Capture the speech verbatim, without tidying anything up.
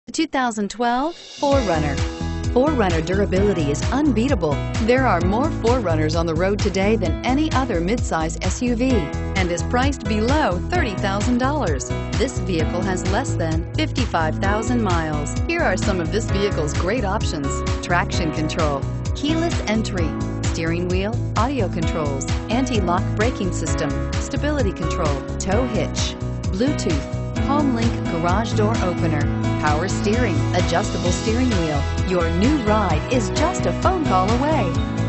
two thousand twelve four runner. four runner durability is unbeatable. There are more four runners on the road today than any other midsize S U V and is priced below thirty thousand dollars. This vehicle has less than fifty-five thousand miles. Here are some of this vehicle's great options: traction control, keyless entry, steering wheel audio controls, anti-lock braking system, stability control, tow hitch, Bluetooth, Home Link garage door opener, power steering, adjustable steering wheel. Your new ride is just a phone call away.